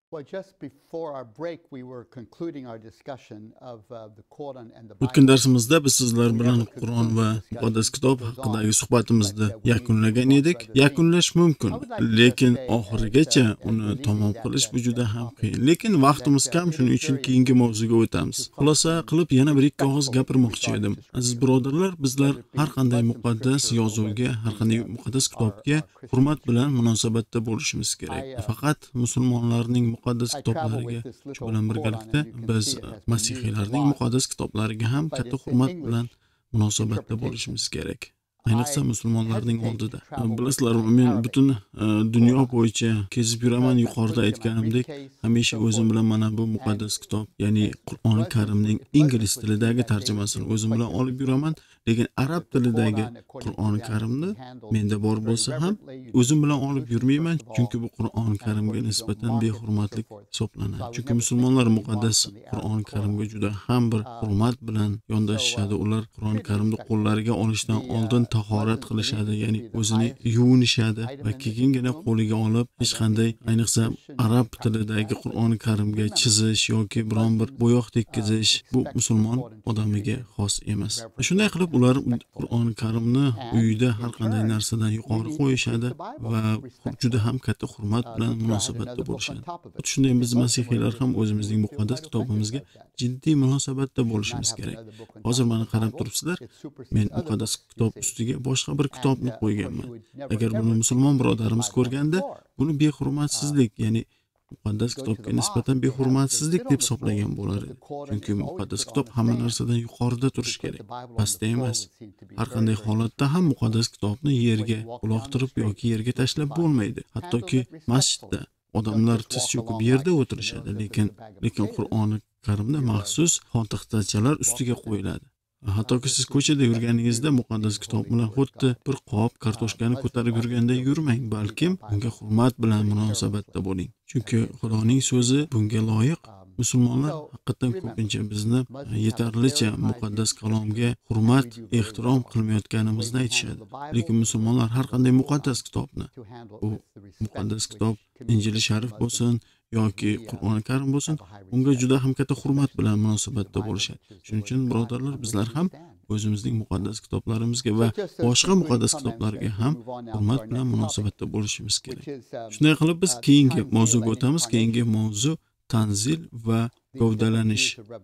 Well, just before our break, we were concluding our discussion of the Quran and the O'tgan Bible. darsimizda biz sizlar bilan Qur'on va muqaddas kitob haqidagi suhbatimizni yakunlagan edik. Yakunlash mumkin, lekin oxirigacha uni tamom qilish bu juda ham qiyin. Lekin vaqtimiz kam, shuning uchun keyingi mavzuga o'tamiz. Xulosa qilib yana bir ikki og'iz gapirmoqchi edim. Aziz birodarlar, bizlar har qanday muqaddas yozuvga, har qanday muqaddas kitobga hurmat bilan munosabatda bo'lishimiz kerak. Faqat musulmonlarning muqaddas kitoblariga shu bilan birgalikda biz masihiylarning muqaddas kitoblariga ham katta hurmat bilan munosabatda bo'lishimiz kerak. Ayniqsa musulmonlarning oldida. Bilasizlarmi, men butun dunyo bo'yicha kezib yuraman. Yuqorida aytganimdek, hamisha o'zim bilan mana bu muqaddas kitob, ya'ni Qur'oni Karimning ingliz tilidagi tarjimasini o'zim bilan olib yuraman. Lekin arab tilidagi Qur'oni Karimni menda bor bo'lsa ham o'zim bilan olib yurmayman, chunki bu Qur'oni Karimga nisbatan behurmatlik hisoblanadi. Chunki musulmonlar muqaddas Qur'oni Karimga juda ham bir hurmat bilan yondashishadi. Ular Qur'oni Karimni qo'llariga olishdan oldin tahorat qilishadi, ya'ni o'zini yuvinishadi va keyingina qo'liga olib hech qanday, ayniqsa arab tilidagi Qur'oni Karimga chizish yoki biron bir bo'yoq tekkizish bu musulmon odamiga xos emas. Shunday qilib ular Qur'oni Karimni uyida har qanday narsadan yuqori qo'yishadi va juda ham katta hurmat bilan munosabatda bo'lishadi. Shunday biz masihiylar ham o'zimizning muqaddas kitobimizga jiddiy munosabatda bo'lishimiz kerak. Hozir mana qarab turibsizlar, men muqaddas kitob ustiga boshqa bir kitobni qo'yganman. Agar buni musulmon birodarimiz ko'rganda, buni behurmatsizlik, ya'ni muqaddas kitobga nisbatan behurmatsizlik deb hisoblagan bo'lar edi. Chunki muqaddas kitob hamma narsadan yuqorida turishi kerak, pastda emas. Har qanday holatda ham muqaddas kitobni yerga uloqtirib yoki yerga tashlab bo'lmaydi. Hattoki masjidda odamlar tiz cho'kib yerda o'tirishadi, lekin Qur'oni Karimda maxsus xontaxtachalar ustiga qo'yiladi. Hattoki siz ko'chada yurganingizda muqaddas kitob bilan xuddi bir qop kartoshkani ko'tarib yurganda yurmang, balkim bunga hurmat bilan munosabatda bo'ling. Chunki Xudoning so'zi bunga loyiq. Musulmonlar haqiqatan ko'pincha bizni yetarlicha muqaddas kalomga hurmat, ehtirom qilmayotganimizni aytishadi. Lekin musulmonlar har qanday muqaddas kitobni, bu muqaddas kitob Injili sharif bo'lsin yoki Qur'oni Karim bo'lsin, unga juda ham katta hurmat bilan munosabatda bo'lishadi. Shuning uchun birodarlar, bizlar ham o'zimizning muqaddas kitoblarimizga va boshqa muqaddas kitoblarga ham hurmat bilan munosabatda bo'lishimiz kerak. Shunday qilib biz keyingi mavzuga o'tamiz. Keyingi mavzu tanzil va gavdalanish.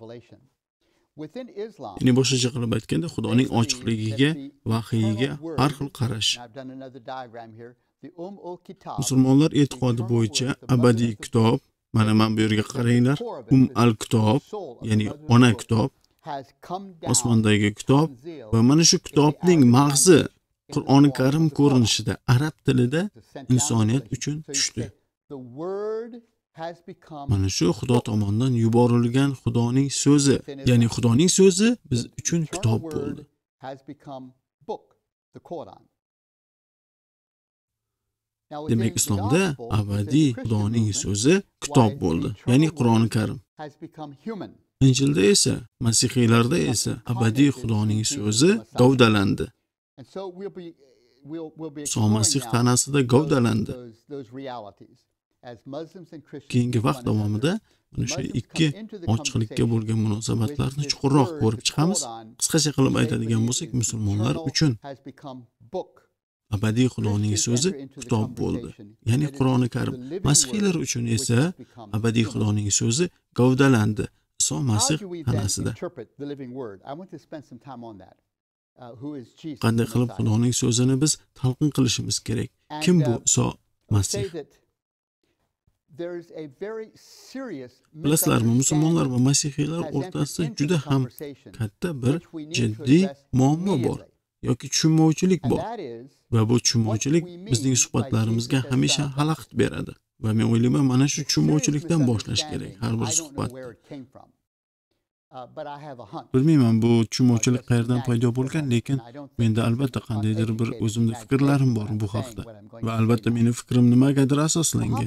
Ya'ni boshqacha qilib aytganda, Xudoning ochiqligiga, vahiyiga har xil qarash. Musulmonlar e'tiqodi bo'yicha abadiy kitob, mana bu yerga qaranglar, al-kitob, ya'ni ona kitob, osmondagi kitob va mana shu kitobning mag'zi Qur'oni Karim ko'rinishida arab tilida insoniyat uchun tushdi. Mana shu Xudo tomonidan yuborilgan Xudoning so'zi, ya'ni Xudoning so'zi biz uchun kitob bo'ldi. Demak, islomda abadiy Xudoning so'zi kitob bo'ldi, ya'ni Qur'oni Karim. Injilda esa, masihiylarda esa abadiy Xudoning so'zi gavdalandi. Iso Masih tanasida gavdalandi. Keyingi vaqt davomida mana shu ikki ochiqlikka bo'lgan munosabatlarni chuqurroq ko'rib chiqamiz. Qisqacha qilib aytadigan bo'lsak, musulmonlar uchun abadiy Xudoning so'zi kitob bo'ldi, ya'ni Qur'oni Karim. Masihiylar uchun esa abadiy Xudoning so'zi gavdalandi, Iso Masih tanasida. Qanday qilib Xudoning so'zini biz talqin qilishimiz kerak? Kim bu Iso Masih? Bilasizlarmi, musulmonlar va masihiylar o'rtasida juda ham katta bir jiddiy muammo bor yoki tushunmovchilik bor. Va bu tushunmovchilik bizning suhbatlarimizga hamisha xalaqit beradi. Va men o'ylayman, mana shu tushunmovchilikdan boshlash kerak har bir suhbatni. Bilmayman bu tushunmovchilik qayerdan paydo bo'lgan, lekin menda albatta qandaydir bir o'zimning fikrlarim bor bu haqda. Va albatta mening fikrim nimagadir asoslangan.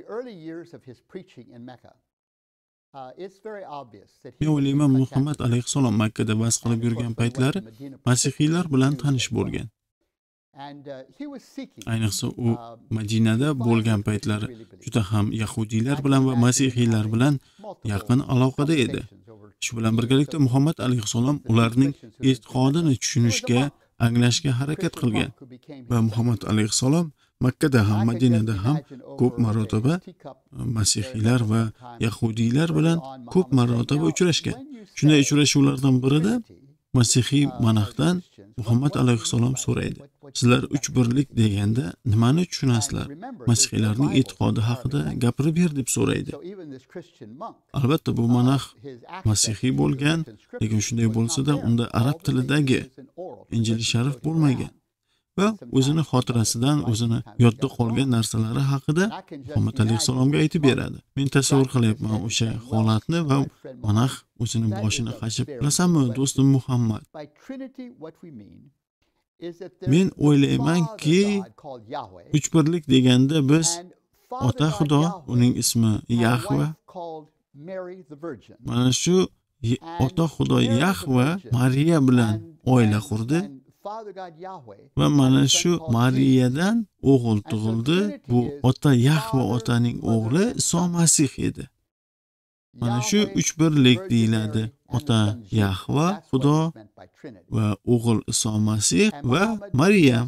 Men o'ylayman, Muhammad alayhissalom Makka da va'z qilib yurgan paytlari masihiylar bilan tanish bo'lgan. Ayniqsa u Madinada bo'lgan paytlari juda ham yahudiylar bilan va masihiylar bilan yaqin aloqada edi. Shu bilan birgalikda Muhammad alayhissalom ularning e'tiqodini tushunishga, anglashga harakat qilgan va Muhammad alayhissalom Makkada ham, Madinada ham ko'p marotaba masihiylar va yahudiylar bilan ko'p marotaba uchrashgan. Shunday uchrashuvlardan birida masihiy monahdan Muhammad alayhissalom so'raydi: "Sizlar uch birlik deganda nimani tushunasizlar? Masihiylarning e'tiqodi haqida gapirib ber" deb so'raydi. Albatta bu monah masihiy bo'lgan, lekin shunday bo'lsa-da unda arab tilidagi Injili sharif bo'lmagan va o'zini xotirasidan, o'zini yodda qolgan narsalari haqida Muhammad alayhissalomga aytib beradi. Men tasavvur qilyapman o'sha holatni va monah o'zini boshini qashib, "Bilasanmi, do'stim Muhammad, men o'ylaymanki, uch birlik deganda biz Ota Xudo, uning ismi Yahva, mana shu Ota Xudo Yahva Mariya bilan oila qurdi va mana shu Mariyadan o'g'il tug'ildi. Bu ota Yahva otaning o'g'li Iso Masih edi. Mana shu uch birlik deyiladi. Ota Yahva, Xudo va o'g'il Iso Masih va Mariyam.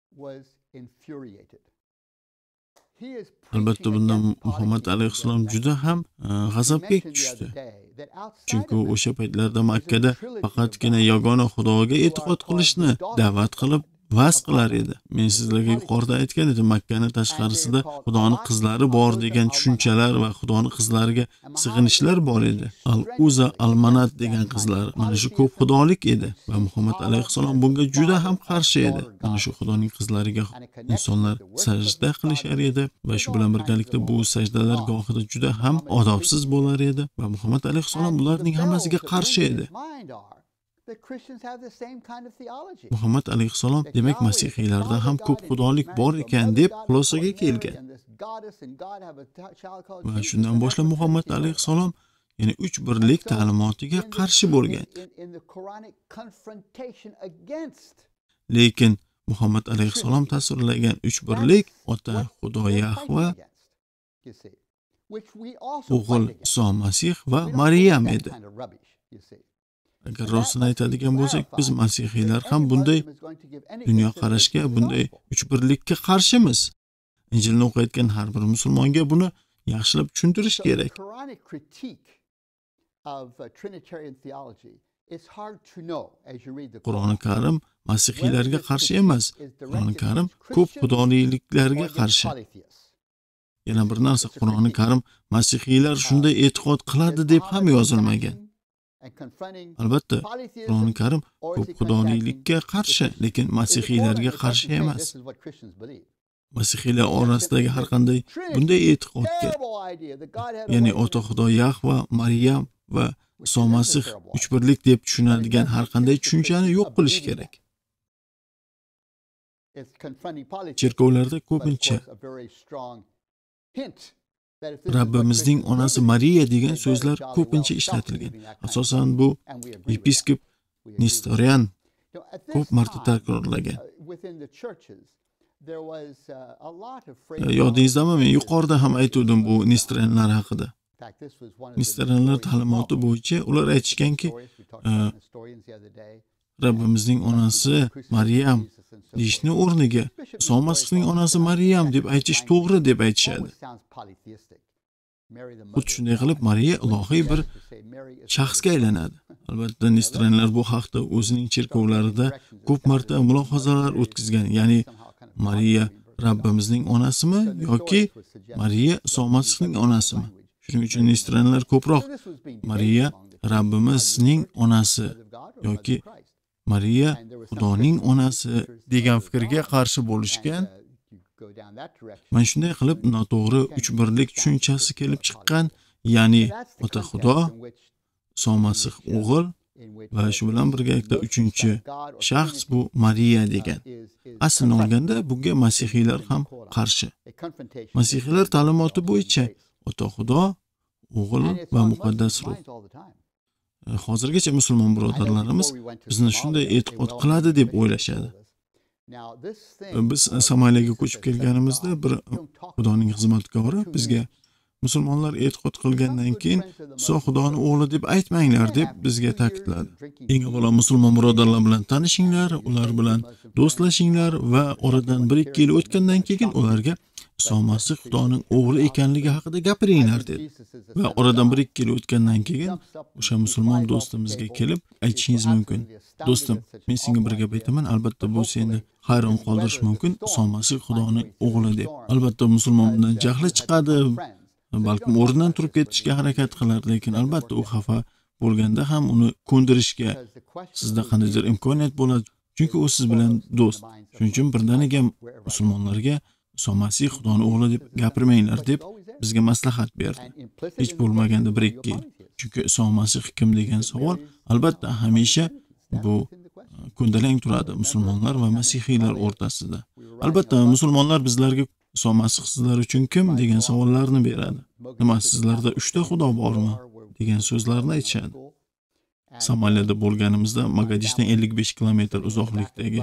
Albatta bunda Muhammad alayhissalom juda ham g'azabga tushdi. Chunki o'sha paytlarda Makkada faqatgina yagona Xudoga e'tiqod qilishni da'vat qilib va'z qilar edi. Men sizlarga yuqorida aytgan edim, Makkani tashqarisida Xudoning qizlari bor degan tushunchalar va Xudoning qizlariga sig'inishlar bor edi. Al-Uza, Al-Manat degan qizlar mana shu ko'p xudolik edi va Muhammad alayhissalom bunga juda ham qarshi edi. Mana shu Xudoning qizlariga insonlar sajda qilishar edi va shu bilan birgalikda bu sajdalar gohida juda ham odobsiz bo'lar edi va Muhammad alayhissalom bularning hammasiga qarshi edi. Muhammad alayhissalom demak masihiylarda ham ko'p xudolik bor ekan deb xulosaga kelgan. Va shundan boshlab Muhammad alayhissalom ya'ni uch birlik ta'limotiga qarshi bo'lgan. Lekin Muhammad alayhissalom tasvirlagan uch birlik ota Xudo Yahva, o'g'il Iso Masih va Mariyam edi. Agar rostini aytadigan bo'lsak, biz masihiylar ham bunday dunyo qarashga, bunday uch birlikka qarshimiz. Injilni o'qiyotgan har bir musulmonga buni yaxshilab tushuntirish kerak. Qur'oni Karim masihiylarga qarshi emas. Qur'oni Karim ko'p xudoliklarga qarshi. Yana bir narsa, Qur'oni Karim masihiylar shunday e'tiqod qiladi deb ham yozilmagan. Albatta, Qur'oni Karim ko'p xudolikka qarshi, lekin masihiylarga qarshi emas. Masihiylar orasidagi har qanday bunday e'tiqodga, ya'ni ota Xudo Yahva, Mariyam va Iso Masih uch birlik deb tushunadigan har qanday tushunchani yo'q qilish kerak. Cherkovlarda ko'pincha Rabbimizning onasi Mariya degan so'zlar ko'pincha ishlatilgan. Asosan bu episkop Nestorian ko'p marta takrorlagan. Yodingizdami, men yuqorida ham aytdim bu Nestorianlar haqida. Nestorianlar ta'limoti bo'yicha ular aytishganki, Rabbimizning onasi Mariyam deyishni o'rniga Iso Masihning onasi Mariyam deb aytish to'g'ri deb aytishadi. Xuddi shunday qilib Mariya ilohiy bir shaxsga aylanadi. Albatta Nestorianlar bu haqda o'zining cherkovlarida ko'p marta mulohazalar o'tkazgan. Ya'ni Mariya Rabbimizning onasimi yoki Mariya Iso Masihning onasimi? Shuning uchun Nestorianlar ko'proq Mariya Rabbimizning onasi yoki Mariya Xudoning onasi degan fikrga qarshi bo'lishgan. Mana shunday qilib noto'g'ri uch birlik tushunchasi kelib chiqqan, ya'ni ota Xudo, Iso Masih o'g'il va shu bilan birgalikda uchinchi shaxs bu Mariya degan. Aslini olganda bunga masihiylar ham qarshi. Masihiylar ta'limoti bo'yicha ota Xudo, o'g'il va muqaddas ruh. Hozirgacha musulmon birodarlarimiz bizni shunday e'tiqod qiladi deb o'ylashadi. Biz Somaliyaga ko'chib kelganimizda bir Xudoning xizmatkori bizga musulmonlar e'tiqod qilgandan keyin "So Xudoni o'g'li deb aytmanglar" deb bizga ta'kidladi. Eng avvalo musulmon birodarlar bilan tanishinglar, ular bilan do'stlashinglar va oradan 1-2 yil o'tgandan keyin ularga Iso Masih Xudoning o'g'li ekanligi haqida gapiringlar dedi. Va oradan 1-2 yil o'tgandan keyin o'sha musulmon do'stimizga kelib aytishingiz mumkin: "Do'stim, men senga bir gap aytaman, albatta bu seni hayron qoldirishi mumkin. Iso Masih Xudoning o'g'li" deb. Albatta musulmon bundan jahli chiqadi. Balkim o'rnidan turib ketishga harakat qilar, lekin albatta u xafa bo'lganda ham uni ko'ndirishga sizda qandaydir imkoniyat bo'ladi. Chunki u siz bilan do'st. Shuning uchun birdaniga musulmonlarga Iso Masih Xudoning o'g'li deb gapirmanglar deb bizga maslahat berdi. Hech bo'lmaganda 1-2 yil. Chunki Iso Masih kim degan savol albatta hamisha bu ko'ndalang turadi musulmonlar va masihiylar o'rtasida. Albatta musulmonlar bizlarga Iso Masih sizlar uchun kim degan savollarni beradi. Nima, sizlarda 3 ta Xudo bormi degan so'zlarni aytishadi. Somaliyada bo'lganimizda Mogadishdan 55 kilometr uzoqlikdagi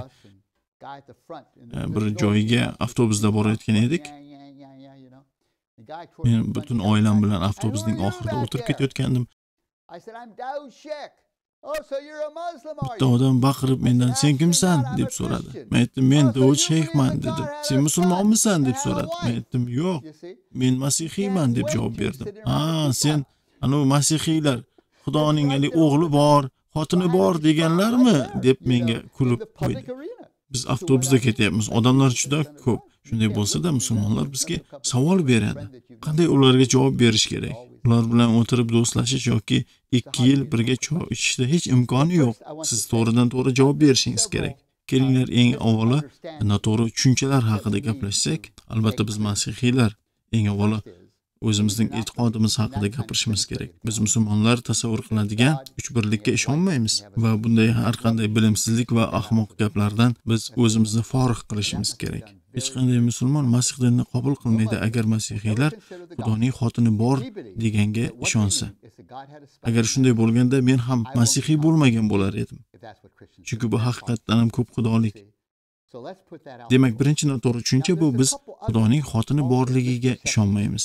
bir joyga avtobusda borayotgan edik. Men butun oilam bilan avtobusning oxirida o'tirib ketayotgandim. Bitta odam baqirib mendan "Sen kimsan?" deb so'radi. Men aytdim, "Men Davud shayxman" dedim. "Sen musulmonmisan?" deb so'radi. Men aytdim, "Yo'q, men masihiyman" deb javob berdim. "Ha, sen ana masihiylar Xudoning o'g'li bor, xotini bor deganlarmi?" deb menga kulib qo'ydi. Biz avtobusda ketyapmiz. Odamlar juda ko'p. Shunday bo'lsa-da, musulmonlar bizga savol beradi. Qanday ularga javob berish kerak? Ular bilan o'tirib do'stlashish yoki 2 yil birga choy ichishda hech imkoni yo'q. Siz to'g'ridan-to'g'ri javob berishingiz kerak. Kelinglar eng avvalo noto'g'ri tushunchalar haqida gaplashsak. Albatta biz masihiylar eng avvalo o'zimizning e'tiqodimiz haqida gapirishimiz kerak. Biz musulmonlar tasavvur qiladigan uch birlikka ishonmaymiz va bunday har qanday bilimsizlik va ahmoq gaplardan biz o'zimizni forig' qilishimiz kerak. Hech qanday musulmon Masih dinini qabul qilmaydi agar masihiylar Xudoning xotini bor deganga ishonsa. Agar shunday bo'lganda men ham masihiy bo'lmagan bo'lar edim. Chunki bu haqiqatdan ham ko'p xudolik. Demak, birinchi noto'g'ri tushuncha bu: biz Xudoning xotini borligiga ishonmaymiz.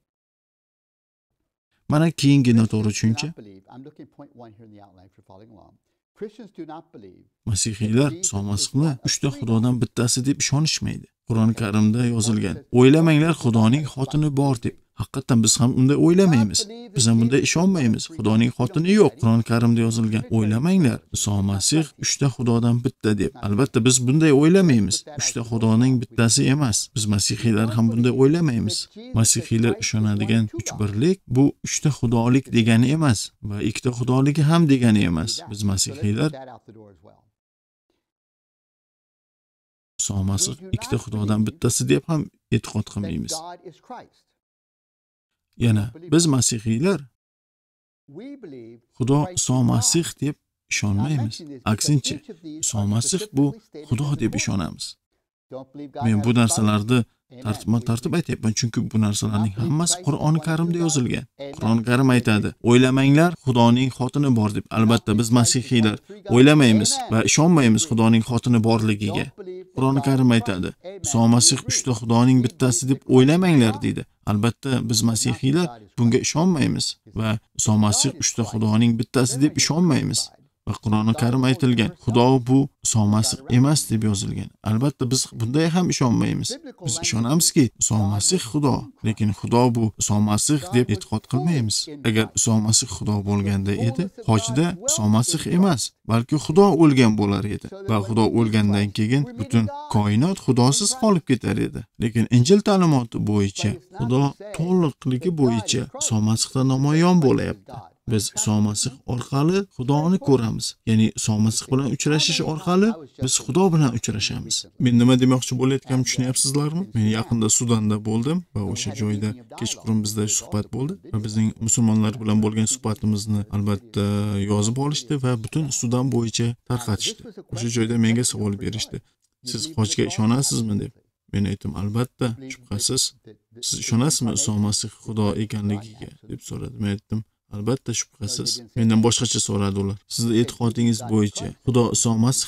Mana keyingi noto'g'ri tushuncha. Masihiylar Iso Masihni 3 ta Xudodan bittasi deb ishonishmaydi. Qur'oni Karimda yozilgan: "O'ylamanglar Xudoning xotini bor" deb. Haqiqatan biz ham unday o'ylamaymiz. Biz ham bunday ishonmaymiz. Xudoning xotini yo'q. Qur'oni Karimda yozilgan: "O'ylamanglar Iso Masih 3 ta Xudodan bitta" deb. Albatta biz bunday o'ylamaymiz. 3 ta Xudoning bittasi emas. Biz masihiylar ham bunday o'ylamaymiz. Masihiylar ishonadigan uch birlik bu 3 ta xudolik degani emas va 2 ta xudoligi ham degani emas. Biz masihiylar Iso Masih 2 ta Xudodan bittasi deb ham e'tiqod qilmaymiz. Yana biz masihiylar Xudo Iso Masih deb ishonmaymiz. Aksincha, Iso Masih bu Xudo deb ishonamiz. Men bu narsalarni tartib aytyapman, chunki bu narsalarning hammasi Qur'oni Karimda yozilgan. Qur'oni Karim aytadi: "O'ylamanglar Xudoning xotini bor" deb. Albatta biz masihiylar o'ylamaymiz va ishonmaymiz Xudoning xotini borligiga. Qur'oni Karim aytadi: "Iso Masih 3 ta Xudoning bittasi deb o'ylamanglar" deydi. Albatta biz masihiylar bunga ishonmaymiz va Iso Masih 3 ta Xudoning bittasi deb ishonmaymiz. Va Qur'oni Karim aytilgan: "Xudo bu Iso Masih emas" deb yozilgan. Albatta biz bunday ham ishonmaymiz. Biz ishonamizki Iso Masih Xudo, lekin Xudo bu Iso Masih deb e'tiqod qilmaymiz. Agar Iso Masih Xudo bo'lganda edi, hojda Iso Masih emas, balki Xudo o'lgan bo'lar edi. Va Xudo o'lgandan keyin butun koinot xudosiz qolib ketar edi. Lekin Injil ta'limoti bo'yicha, Xudo to'liqligi bo'yicha Iso Masihda namoyon bo'layapti. Biz Iso Masih orqali Xudoni ko'ramiz. Ya'ni Iso Masih bilan uchrashish orqali biz Xudo bilan uchrashamiz. Men nima demoqchi bo'layotganimni tushunyapsizlarmi? Men yaqinda Sudanda bo'ldim va o'sha joyda kechqurun bizda suhbat bo'ldi va bizning musulmonlar bilan bo'lgan suhbatimizni albatta yozib olishdi va butun Sudan bo'yicha tarqatishdi. O'sha joyda menga savol berishdi: "Siz Hojga ishonasizmi?" deb. Men aytdim: "Albatta, shubhasiz." "Siz ishonasizmi Iso Masih Xudo ekanligiga?" deb so'radi. Men aytdim: "Albatta, shubhasiz." Mendan boshqacha so'radi ular: "Sizning e'tiqodingiz bo'yicha Xudo Iso Masihmi?"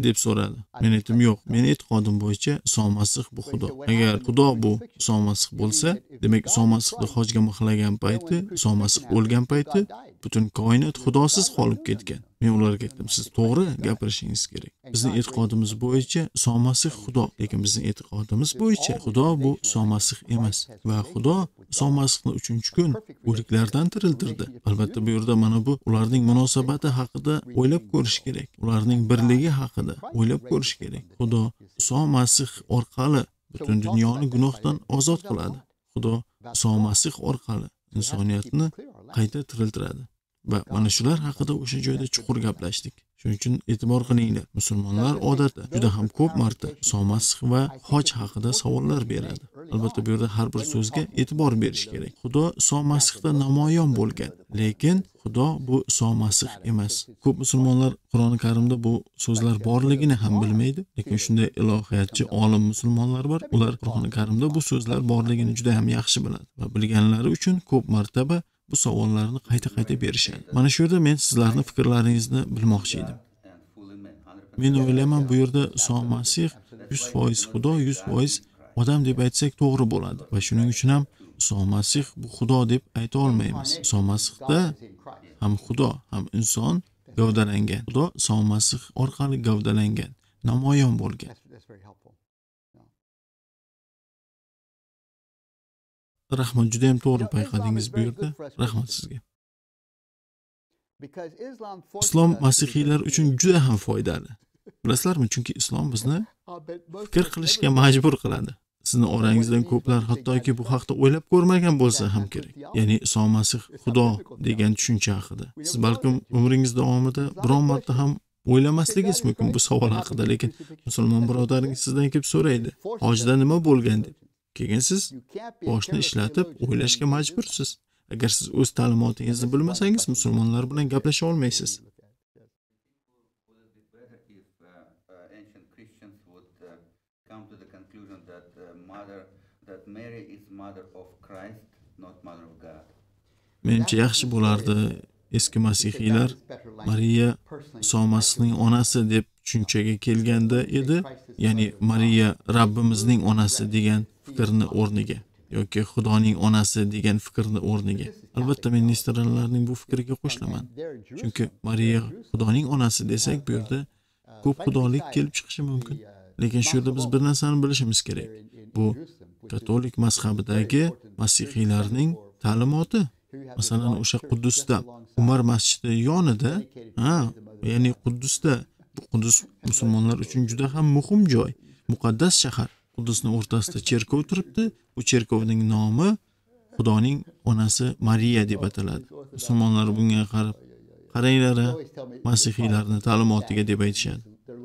deb so'radi. Men aytdim, yo'q, men e'tiqodim bo'yicha Iso Masih bu Xudo. Agar Xudo bu Iso Masih bo'lsa, demak Iso Masihni hojga mixlagan payti, Iso Masih o'lgan payti butun koinot xudosiz qolib ketgan. Men ularga aytdim, siz to'g'ri gapirishingiz kerak. Bizning e'tiqodimiz bo'yicha Iso Masih Xudo, lekin bizning e'tiqodimiz bo'yicha Xudo bu Iso Masih emas va Xudo Iso Masihni 3-kun o'liklardan tiriltirdi. Albatta bu yerda mana bu ularning munosabati haqida o'ylab ko'rish kerak. Ularning birligi haqida o'ylab ko'rish kerak. Xudo Iso Masih orqali butun dunyoni gunohdan ozod qiladi. Xudo Iso Masih orqali insoniyatni qayta tiriltiradi. Va mana shular haqida o'sha joyda chuqur gaplashdik. Shuning uchun e'tibor qilinglar. Musulmonlar odatda juda ham ko'p marta Iso Masih va hoj haqida savollar beradi. Albatta bu yerda har bir so'zga e'tibor berish kerak. Xudo Iso Masihda namoyon bo'lgan, lekin Xudo bu Iso Masih emas. Ko'p musulmonlar Qur'oni Karimda bu so'zlar borligini ham bilmaydi, lekin shunday ilohiyatchi olim musulmonlar bor. Ular Qur'oni Karimda bu so'zlar borligini juda ham yaxshi biladi va bilganlari uchun ko'p martaba bu savollarni qayta berishadi. Mana shu yerda men sizlarning fikrlaringizni bilmoqchi edim. Men o'ylayman bu yerda Iso Masih 100% Xudo, 100% odam deb aytsak to'g'ri bo'ladi. Va shuning uchun ham Iso Masih bu Xudo deb ayta olmaymiz. Iso Masihda ham Xudo, ham inson gavdalangan. Xudo Iso Masih orqali gavdalangan, namoyon bo'lgan. Rahmat, juda ham to'g'ri payqadingiz bu yerda. Rahmat sizga. Islom masihiylar uchun juda ham foydali. Bilasizlarmi? Chunki islom bizni fikr qilishga majbur qiladi. Sizni orangizdan ko'plar hattoki bu haqda o'ylab ko'rmagan bo'lsa ham kerak. Ya'ni Iso Masih Xudo degan tushuncha haqida. Siz balkim umringiz davomida biron marta ham o'ylamasligingiz mumkin bu savol haqida, lekin musulmon birodaringiz sizdan kelib so'raydi, hojda nima bo'lgan deb. Keyin siz boshni ishlatib o'ylashga majbursiz. Agar siz o'z ta'limotingizni bilmasangiz, musulmonlar bilan gaplasha olmaysiz. Menimcha yaxshi bo'lardi eski masihiylar Mariya Iso Masihning onasi deb tushunchaga kelganda edi, ya'ni Mariya Rabbimizning onasi degan fikrni o'rniga yoki Xudoning onasi degan fikrni o'rniga. Albatta men nestoralarning bu fikriga qo'shilaman. Chunki Mariya Xudoning onasi desak, bu yerda ko'p xudolik kelib chiqishi mumkin. Lekin shu yerda biz bir narsani bilishimiz kerak. Bu katolik mazhabidagi masihiylarning ta'limoti. Masalan, o'sha Quddusda, Umar masjidi yonida, ya'ni Quddusda, bu Quddus musulmonlar uchun juda ham muhim joy, muqaddas shahar. Quddusning o'rtasida cherkov turibdi. Bu cherkovning nomi Xudoning onasi Mariya deb ataladi. Musulmonlar bunga qarab, qaranglar, masihiylarning ta'limotiga deb aytishadi.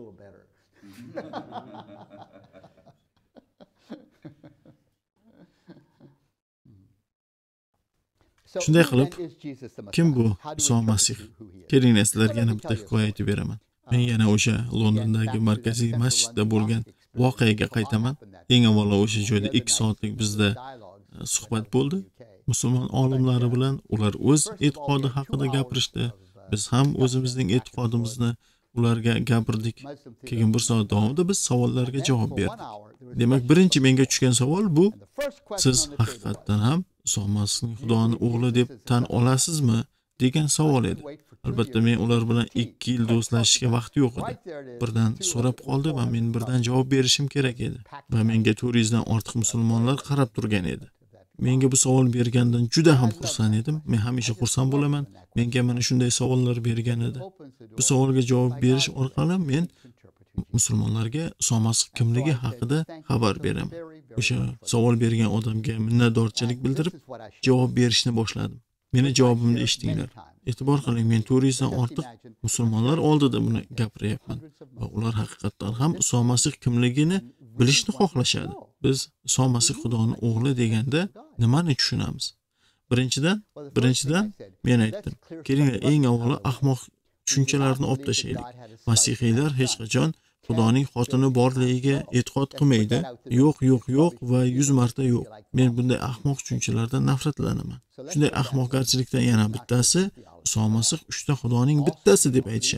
Shunday qilib, kim bu Iso Masih? Kelinglar, sizlarga yana bitta hikoya aytib beraman. Men yana o'sha Londondagi markaziy masjidda bo'lgan voqeaga qaytaman. Eng avvalo o'sha joyda 2 soatlik bizda suhbat bo'ldi. Musulmon olimlari bilan ular o'z e'tiqodi haqida gapirishdi. Biz ham o'zimizning e'tiqodimizni ularga gapirdik. Keyin 1 soat davomida biz savollarga javob berdik. Demak, birinchi menga tushgan savol bu: siz haqiqatdan ham Iso Masihning Xudoning o'g'li deb tan olasizmi degan savol edi. Albatta men ular bilan 2 yil do'stlashishga vaqt yo'q edi. Birdan so'rab qoldi va men birdan javob berishim kerak edi. Va menga 400 dan ortiq musulmonlar qarab turgan edi. Menga bu savol bergandan juda ham xursand edim. Men hamisha xursand bo'laman. Menga mana shunday savollar bergan edi. Bu savolga javob berish orqali men musulmonlarga Iso Masih kimligi haqida xabar beraman. O'sha savol bergan odamga minnatdorchilik bildirib javob berishni boshladim. Meni javobimni eshitinglar. E'tibor qiling, men 400 dan ortiq musulmonlar oldida buni gapiryapman va ular haqiqatdan ham Iso Masih kimligini bilishni xohlashadi. Biz Iso Masih Xudoning o'g'li deganda nimani tushunamiz? Birinchidan men aytdim. Kelinglar, eng avvalo ahmoq tushunchalarni olib tashlaylik. Masihiylar hech qachon Xudoning xotini borligiga e'tiqod qilmaydi. Yo'q va 100 marta yo'q. Men bunday ahmoq tushunchalardan nafratlanaman. Shunday ahmoqgarchilikdan yana bittasi, Iso Masih 3 ta Xudoning bittasi deb aytishadi.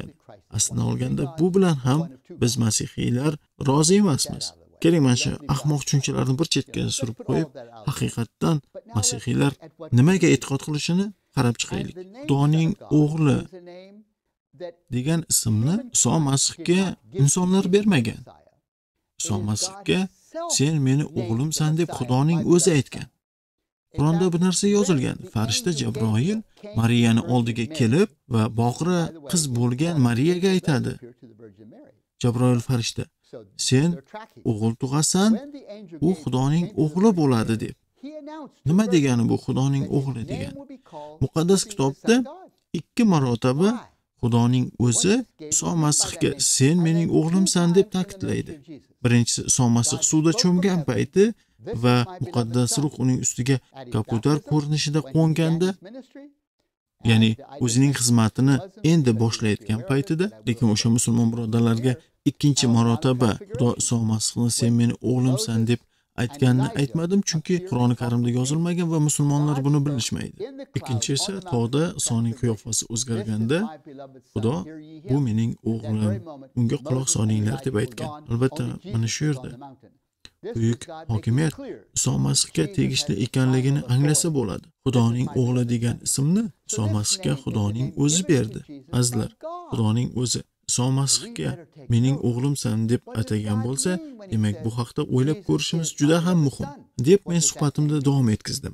Aslida olganda bu bilan ham biz masihiylar rozi emasmiz. Keling, mana shu ahmoq tushunchalarni bir chetga surib qo'yib, haqiqatdan masihiylar nimaga e'tiqod qilishini qarab chiqaylik. Xudoning o'g'li degan ismni Iso Masihga insonlar bermagan. Iso Masihga sen meni o'g'limsan deb Xudoning o'zi aytgan. Qur'onda bu narsa yozilgan. Farishta Jabroil Mariyani oldiga kelib va boqira qiz bo'lgan Mariyaga aytadi. Jabroil farishta, sen o'g'il tug'asan, u Xudoning o'g'li bo'ladi deb. Nima degani bu Xudoning o'g'li degan? Muqaddas kitobda 2 marotaba Xudoning o'zi Iso Masihga sen mening o'g'limsan deb ta'kidlaydi. Birinchisi Iso Masih suvda cho'mgan payti va muqaddas ruh uning ustiga kabutar ko'rinishida qo'nganda, ya'ni o'zining xizmatini endi boshlayotgan paytida, lekin o'sha musulmon birodarlarga 2 marotaba Xudo Iso Masihni sen meni o'g'limsan deb aytganini aytmadim, chunki Qur'oni Karimda yozilmagan va musulmonlar buni bilishmaydi. Ikkinchi esa tog'da Isoning qiyofasi o'zgarganda Xudo bu mening o'g'lim, unga quloq solinglar deb aytgan. Albatta, mana shu yerda buyuk hokimiyat Iso Masihga tegishli ekanligini anglasa bo'ladi. Xudoning o'g'li degan ismni Iso Masihga Xudoning o'zi berdi. Azizlar, Xudoning o'zi Iso Masihga mening o'g'limsan deb atagan bo'lsa, demak bu haqda o'ylab ko'rishimiz juda ham muhim, deb men suhbatimda davom etkizdim.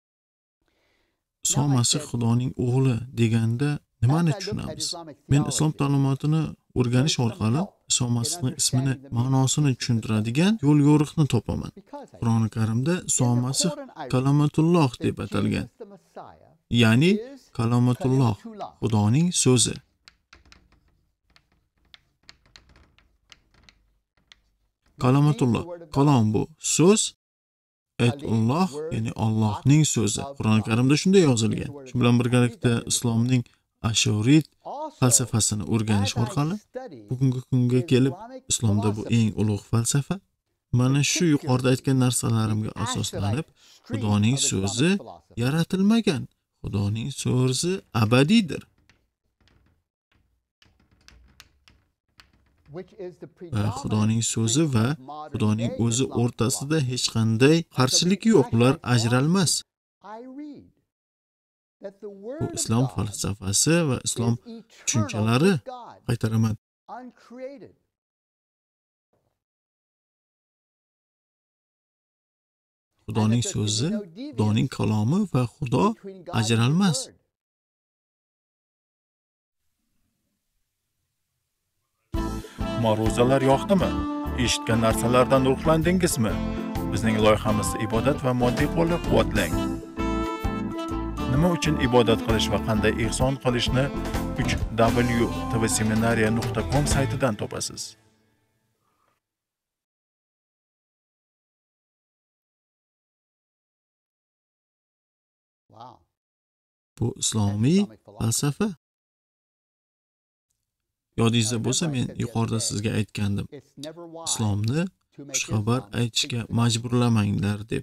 Iso Masih Xudoning o'g'li deganda nimani tushunamiz? Men islom ta'limotini o'rganish orqali Iso Masihning ismini, ma'nosini tushuntiradigan yo'l yo'riqni topaman. Qur'oni Karimda Iso Masih Kalomatulloh deb atalgan. Ya'ni Kalomatulloh, Xudoning so'zi. Kalomatulloh, kalom bu so'z, aytulloh, ya'ni Allohning so'zi. Qur'oni Karimda shunday yozilgan. Shu bilan birgalikda islomning ashurit falsafasini o'rganish orqali bugungi kunga kelib, islomda bu eng ulug' falsafa. Mana shu yuqorida aytgan narsalarimga asoslanib, Xudoning so'zi yaratilmagan. Xudoning so'zi abadiydir. Va Xudoning so'zi va Xudoning o'zi o'rtasida hech qanday qarshilik yo'q, ular ajralmas. Bu islom falsafasi va islom tushunchalari, qaytaraman. Xudoning so'zi, Xudoning kalomi va Xudo ajralmas. Ma'ruzalar yoqdimi? Eshitgan narsalardan ruhlandingizmi? Bizning loyihamizni ibodat va moddiy qo'llab-quvvatlang. Nima uchun ibodat qilish va qanday ihson qilishni 3w.tvseminariya.com saytidan topasiz. Bu islomiy falsafa. Yodingizda bo'lsa, men yuqorida sizga aytgandim. Islomni xushxabar aytishga majburlamanglar deb.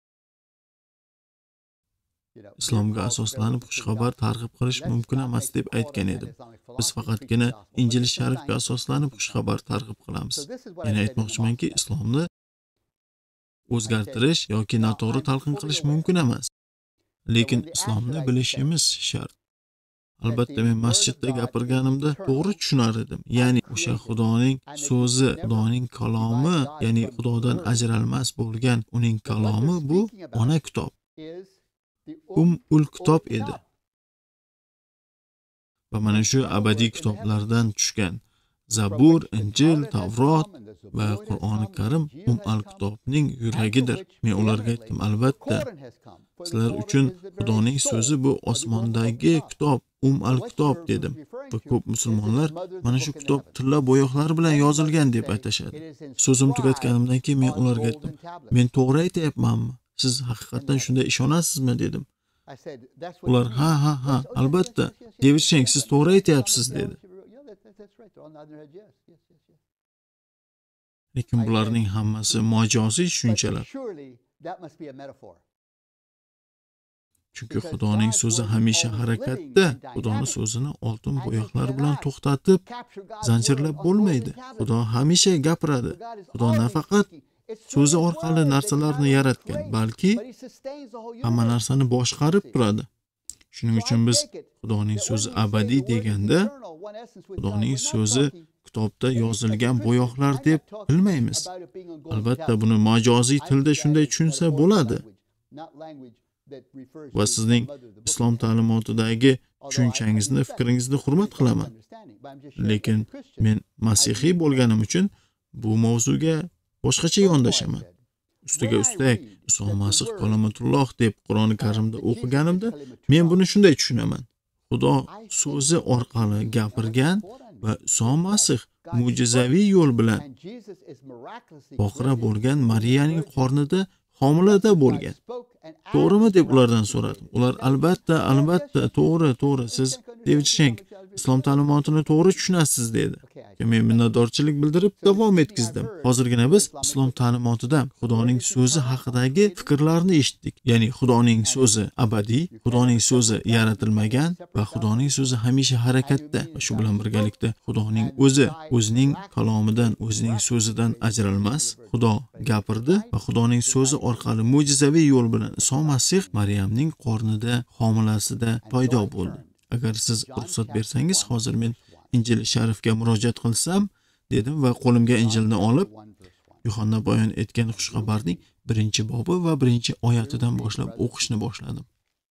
Islomga asoslanib xushxabar targ'ib qilish mumkin emas deb aytgan edim. Biz faqatgina Injil sharifga asoslanib xushxabar targ'ib qilamiz. Ya'ni aytmoqchimanki, islomni o'zgartirish yoki noto'g'ri talqin qilish mumkin emas. Lekin islomni bilishimiz shart. Albatta, men masjidda gapirganimda to'g'ri tushunar edim. Ya'ni o'sha Xudoning so'zi, Xudoning kalomi, ya'ni Xudodan ajralmas bo'lgan uning kalomi bu ona kitob. Ul kitob edi. Va mana shu abadiy kitoblardan tushgan Zabur, Injil, Tavrot va Qur'oni Karim al kitobning yuragidir. Men ularga aytdim, albatta, sizlar uchun Xudoning so'zi bu osmondagi kitob, al kitob dedim. Va ko'p musulmonlar mana shu kitob tilla bo'yoqlar bilan yozilgan deb aytashadi. So'zim tugatganimdan keyin men ularga aytdim, men to'g'ri aytayapmanmi? Siz haqiqatan shunday ishonasizmi dedim. Ular ha, albatta, devirsang, siz to'g'ri aytayapsiz dedi. Lekin bularning hammasi majoziy tushunchalar. Chunki Xudoning so'zi hamisha harakatda. Xudoning so'zini oltin bo'yoqlar bilan to'xtatib, zanjirlab bo'lmaydi. Xudo hamisha gapiradi. Xudo nafaqat so'zi orqali narsalarni yaratgan, balki hamma narsani boshqarib turadi. Shuning uchun biz Xudoning so'zi abadiy deganda, Xudoning so'zi kitobda yozilgan bo'yoqlar deb bilmaymiz. Albatta buni majoziy tilda shunday tushunsa bo'ladi. Va sizning islom ta'limotidagi tushunchangizni, fikringizni hurmat qilaman. Lekin men masihiy bo'lganim uchun bu mavzuga boshqacha yondashaman. Ustiga ustak, Iso Masih kalomatulloh deb Qur'oni Karimda o'qiganimda, men buni shunday tushunaman. Xudo so'zi orqali gapirgan va Iso Masih mo'jizaviy yo'l bilan boqira bo'lgan Mariyaning qornida homilada bo'lgan. To'g'rimi deb ulardan so'radim. Ular albatta, to'g'ri. Siz David Shenk islom ta'limotini to'g'ri tushunasiz dedi. Men minnatdorchilik bildirib davom etkizdim. Hozirgina biz islom ta'limotida Xudoning so'zi haqidagi fikrlarni eshitdik. Ya'ni Xudoning so'zi abadiy, Xudoning so'zi yaratilmagan va Xudoning so'zi hamisha harakatda. Va shu bilan birgalikda Xudoning o'zi o'zining kalomidan, o'zining so'zidan ajralmas. Xudo gapirdi va Xudoning so'zi orqali mo'jizaviy yo'l bilan Iso Masih Maryamning qornida, homilasida paydo bo'ldi. Agar siz ruxsat bersangiz, hozir men Injil Sharifga murojaat qilsam, dedim va qo'limga Injilni olib, Yuhanna bayon etgan xushxabarning 1-bobi va 1-oyatidan boshlab o'qishni boshladim.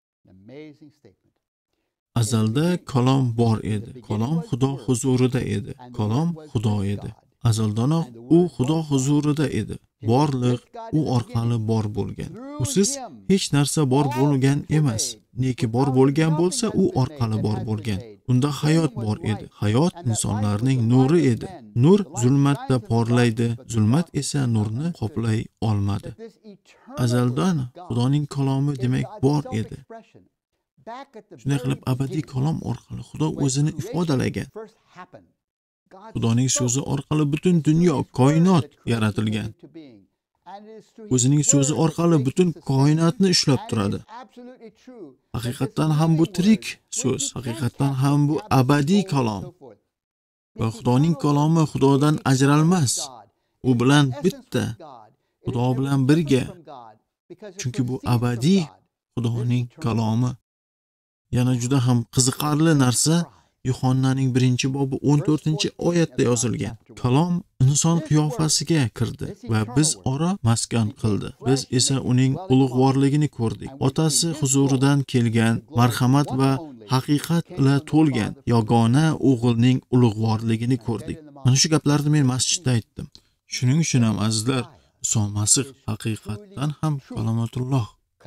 Azalda kalom bor edi. Kalom Xudo huzurida edi. Kalom Xudo edi. Azaldanoq u Xudo huzurida edi. Borliq u orqali bor bo'lgan. Usiz hech narsa bor bo'lgan emas. Neki bor bo'lgan bo'lsa, u orqali bor bo'lgan. Unda hayot bor edi. Hayot insonlarning nuri edi. Nur zulmatda porlaydi, zulmat esa nurni qoplay olmadi. Azaldan Xudoning kalomi demak bor edi. Shunday qilib abadiy kalom orqali Xudo o'zini ifodalagan. Xudoning so'zi orqali butun dunyo, koinot yaratilgan. O'zining so'zi orqali butun koinotni ushlab turadi. Haqiqatan ham bu tirik so'z, haqiqatan ham bu abadiy kalom. Va Xudoning kalomi Xudodan ajralmas. U bilan bitta, Xudo bilan birga. Chunki bu abadiy Xudoning kalomi. Yana juda ham qiziqarli narsa Yuhannaning 1-bobi 14-oyatda yozilgan. Kalom inson qiyofasiga kirdi va biz ora maskan qildi. Biz esa uning ulug'vorligini ko'rdik. Otasi huzuridan kelgan, marhamat va haqiqat bilan to'lgan yagona o'g'ilning ulug'vorligini ko'rdik. Mana shu gaplarni men masjidda aytdim. Shuning uchun ham azizlar, Iso Masih haqiqatdan ham kalomatulloh.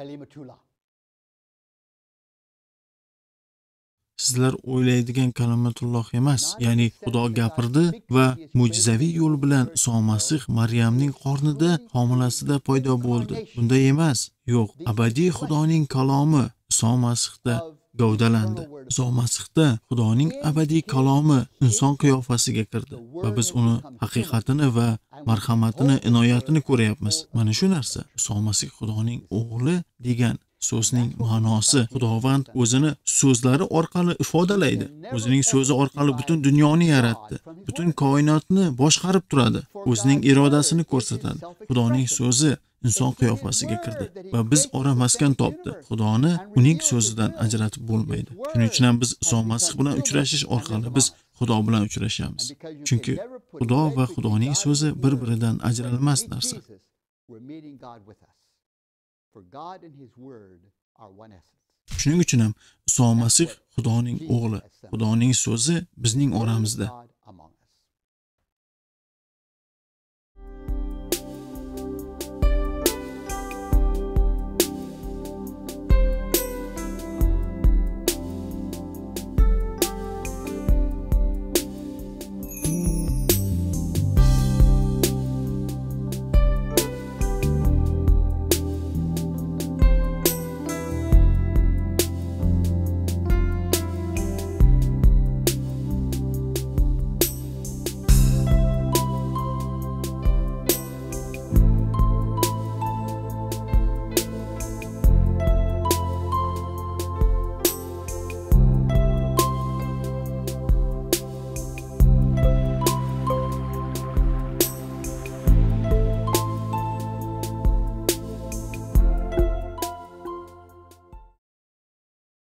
Sizlar o'ylaydigan kalomatulloh emas, ya'ni Xudo gapirdi va mo'jizaviy yo'l bilan Iso Masih Maryamning qornida, homilasida paydo bo'ldi. Bunday emas. Yo'q, abadiy Xudoning kalomi Iso Masihda gavdalandi. Iso Masihda Xudoning abadiy kalomi inson qiyofasiga kirdi va biz uni haqiqatini va marhamatini, inoyatini ko'ryapmiz. Mana shu narsa Iso Masih Xudoning o'g'li degan so'zning ma'nosi. Xudovand o'zini so'zlari orqali ifodalaydi. O'zining so'zi orqali butun dunyoni yaratdi. Butun koinotni boshqarib turadi. O'zining irodasini ko'rsatadi. Xudoning so'zi inson qiyofasiga kirdi va biz ora maskan topdi. Xudoni uning so'zidan ajratib bo'lmaydi. Shuning uchun ham biz Iso Masih bilan uchrashish orqali biz Xudo bilan uchrashamiz. Chunki Xudo va Xudoning so'zi bir-biridan ajralmas narsa. Shuning uchun ham Iso Masih Xudoning o'g'li, Xudoning so'zi bizning oramizda.